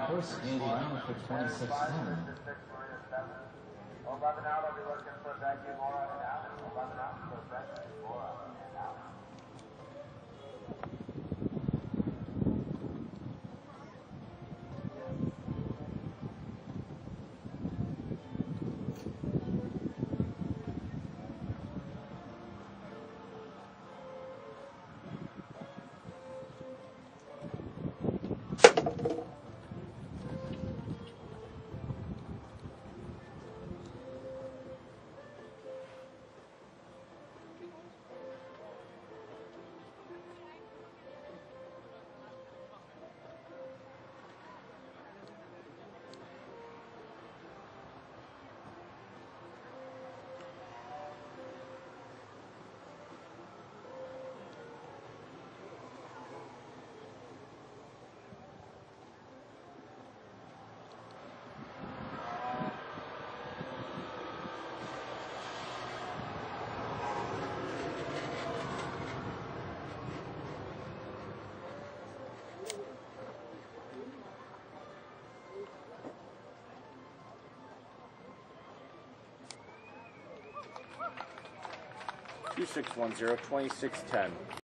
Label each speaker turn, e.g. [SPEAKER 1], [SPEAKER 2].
[SPEAKER 1] First 89 for 26-10.
[SPEAKER 2] 11 out, I'll be looking for Becky Mora and out. 11 out for Becky Mora and out.
[SPEAKER 3] $2610, $2610.